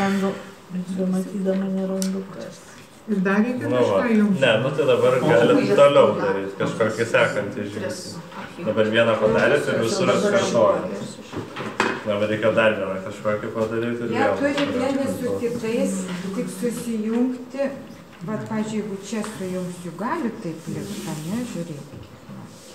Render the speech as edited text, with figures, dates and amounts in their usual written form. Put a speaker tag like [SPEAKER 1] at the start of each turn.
[SPEAKER 1] nerandu. Matydama nerandu kas.
[SPEAKER 2] Ir dar reikia kažką jums?
[SPEAKER 3] Ne, nu tai dabar galit toliau daryti kažkokį sekantį žingsnį. Dabar vieną padarėt ir visur atkartojat. Dabar reikia dar vieną kažkokį padaryti ir vėl.
[SPEAKER 4] Jie turi vieni su kitais tik susijungti. Vat, pažiūrėjau, jeigu čia sujungsiu, gali taip likti, ne, žiūrėkit.